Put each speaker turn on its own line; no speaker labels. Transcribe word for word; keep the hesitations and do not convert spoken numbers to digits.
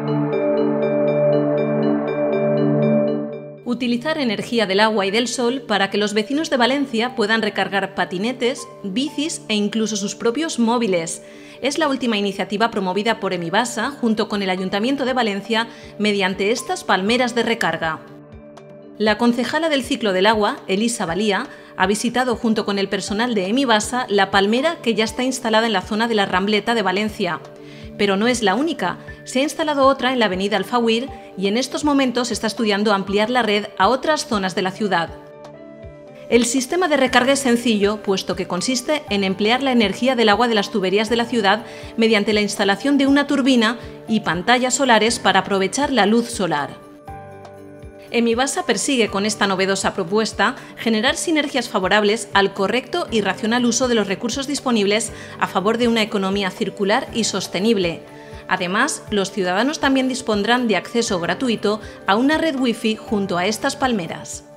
Utilizar energía del agua y del sol para que los vecinos de Valencia puedan recargar patinetes, bicis e incluso sus propios móviles. Es la última iniciativa promovida por Emibasa junto con el Ayuntamiento de Valencia mediante estas palmeras de recarga. La concejala del ciclo del agua, Elisa Valía, ha visitado junto con el personal de Emibasa la palmera que ya está instalada en la zona de la Rambleta de Valencia. Pero no es la única, se ha instalado otra en la avenida Alfauir y en estos momentos se está estudiando ampliar la red a otras zonas de la ciudad. El sistema de recarga es sencillo, puesto que consiste en emplear la energía del agua de las tuberías de la ciudad mediante la instalación de una turbina y pantallas solares para aprovechar la luz solar. Emibasa persigue con esta novedosa propuesta generar sinergias favorables al correcto y racional uso de los recursos disponibles a favor de una economía circular y sostenible. Además, los ciudadanos también dispondrán de acceso gratuito a una red wifi junto a estas palmeras.